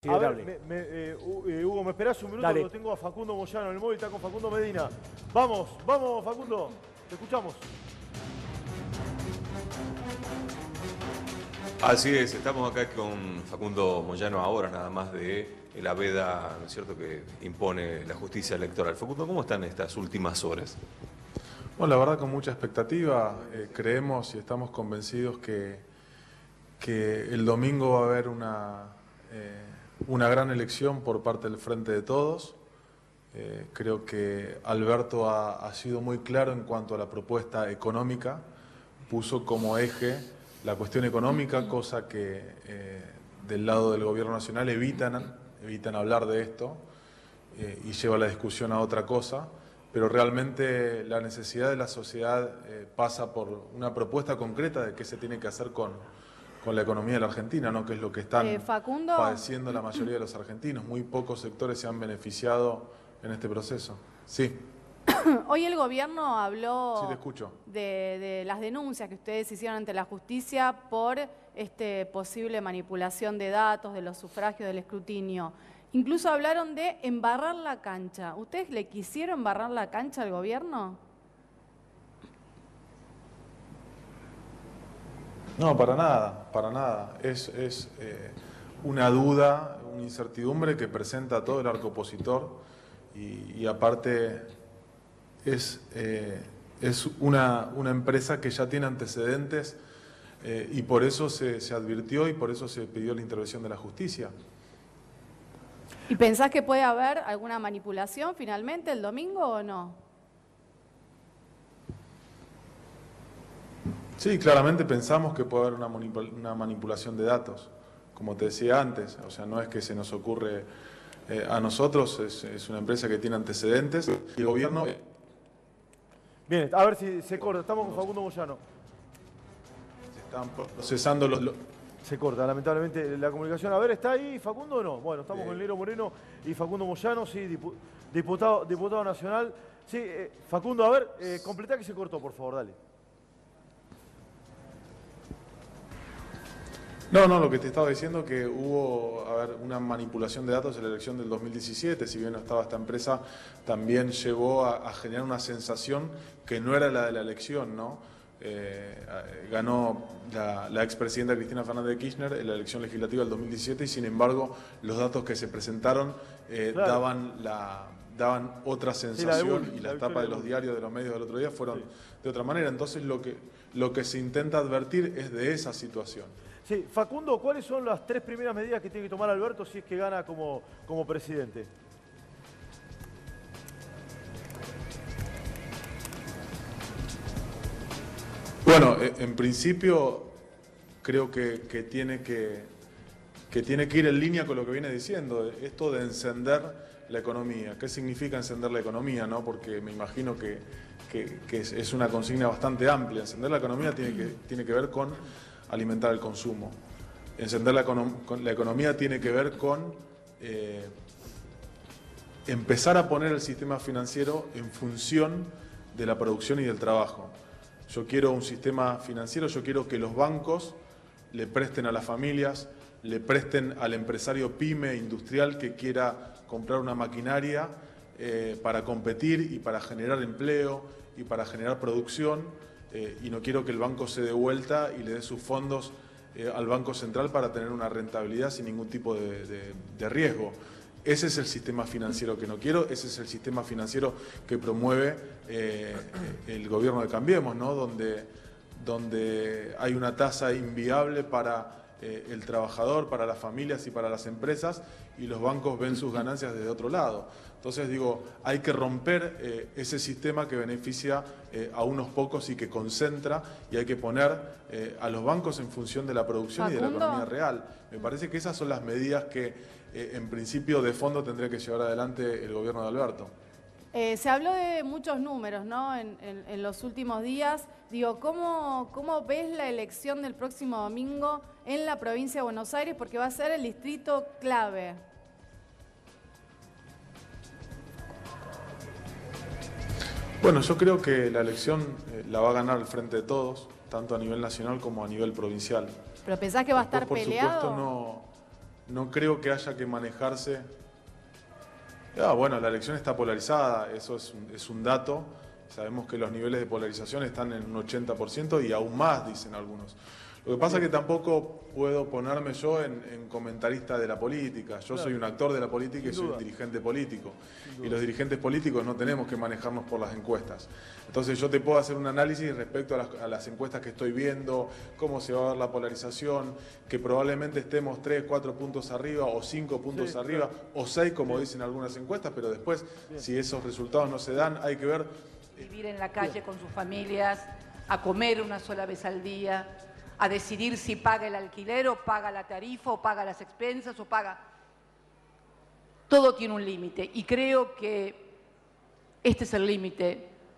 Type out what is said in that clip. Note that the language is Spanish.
A ver, Hugo, ¿me esperás un minuto? Dale. Que lo tengo a Facundo Moyano en el móvil, está con Facundo Medina. Vamos, vamos, Facundo, te escuchamos. Así es, estamos acá con Facundo Moyano ahora, nada más de la veda, ¿no es cierto?, que impone la justicia electoral. Facundo, ¿cómo están estas últimas horas? Bueno, la verdad con mucha expectativa, creemos y estamos convencidos que el domingo va a haber una gran elección por parte del Frente de Todos. Creo que Alberto ha sido muy claro en cuanto a la propuesta económica, puso como eje la cuestión económica, cosa que del lado del Gobierno Nacional evitan hablar de esto y lleva la discusión a otra cosa. Pero realmente la necesidad de la sociedad pasa por una propuesta concreta de qué se tiene que hacer con la economía de la Argentina, ¿no? Que es lo que están padeciendo la mayoría de los argentinos. Muy pocos sectores se han beneficiado en este proceso. Sí. Hoy el gobierno habló Sí, te escucho. de las denuncias que ustedes hicieron ante la justicia por posible manipulación de datos, de los sufragios, del escrutinio. Incluso hablaron de embarrar la cancha. ¿Ustedes le quisieron embarrar la cancha al gobierno? No, para nada, para nada. Es una duda, una incertidumbre que presenta todo el arco opositor y aparte es una empresa que ya tiene antecedentes y por eso se advirtió y por eso se pidió la intervención de la justicia. ¿Y pensás que puede haber alguna manipulación finalmente el domingo o no? Sí, claramente pensamos que puede haber una manipulación de datos, como te decía antes. O sea, no es que se nos ocurre a nosotros, es una empresa que tiene antecedentes y el gobierno... Bien, a ver si se corta, estamos con Facundo Moyano. Se están procesando los... Se corta, lamentablemente, la comunicación. A ver, ¿está ahí Facundo o no? Bueno, estamos con Lero Moreno y Facundo Moyano, sí, diputado nacional. Sí, Facundo, a ver, completá que se cortó, por favor, dale. No, lo que te estaba diciendo que hubo una manipulación de datos en la elección del 2017, si bien no estaba esta empresa, también llevó a generar una sensación que no era la de la elección, ¿no? Ganó la expresidenta Cristina Fernández de Kirchner en la elección legislativa del 2017 y sin embargo los datos que se presentaron daban otra sensación y las tapas de los diarios, de los medios del otro día fueron de otra manera. Entonces lo que se intenta advertir es de esa situación. Sí, Facundo, ¿cuáles son las 3 primeras medidas que tiene que tomar Alberto si es que gana como presidente? Bueno, en principio creo que tiene que ir en línea con lo que viene diciendo, esto de encender la economía. ¿Qué significa encender la economía, no? Porque me imagino que es una consigna bastante amplia. Encender la economía tiene que ver con alimentar el consumo. Encender la economía tiene que ver con empezar a poner el sistema financiero en función de la producción y del trabajo. Yo quiero un sistema financiero, yo quiero que los bancos le presten a las familias, le presten al empresario pyme industrial que quiera comprar una maquinaria para competir y para generar empleo y para generar producción. Y no quiero que el banco se dé vuelta y le dé sus fondos al Banco Central para tener una rentabilidad sin ningún tipo de riesgo. Ese es el sistema financiero que no quiero, ese es el sistema financiero que promueve el gobierno de Cambiemos, ¿no? Donde hay una tasa inviable para el trabajador, para las familias y para las empresas, y los bancos ven sus ganancias desde otro lado. Entonces digo, hay que romper ese sistema que beneficia a unos pocos y que concentra, y hay que poner a los bancos en función de la producción y de la economía real. Me parece que esas son las medidas que en principio de fondo tendría que llevar adelante el gobierno de Alberto. Se habló de muchos números, ¿no? En los últimos días. Digo, ¿cómo ves la elección del próximo domingo en la provincia de Buenos Aires? Porque va a ser el distrito clave. Bueno, yo creo que la elección la va a ganar el Frente de Todos, tanto a nivel nacional como a nivel provincial. ¿Pero pensás que va a estar por peleado? Supuesto, no creo que haya que manejarse. Bueno, la elección está polarizada, eso es un dato. Sabemos que los niveles de polarización están en un 80% y aún más, dicen algunos. Lo que pasa es que tampoco puedo ponerme yo en comentarista de la política. Yo soy un actor de la política y soy un dirigente político. Y los dirigentes políticos no tenemos que manejarnos por las encuestas. Entonces yo te puedo hacer un análisis respecto a las encuestas que estoy viendo, cómo se va a ver la polarización, que probablemente estemos 3, 4 puntos arriba o 5 puntos arriba o 6, como dicen algunas encuestas, pero después, si esos resultados no se dan, hay que ver. Vivir en la calle con sus familias, a comer una sola vez al día, a decidir si paga el alquiler o paga la tarifa o paga las expensas o paga... Todo tiene un límite y creo que este es el límite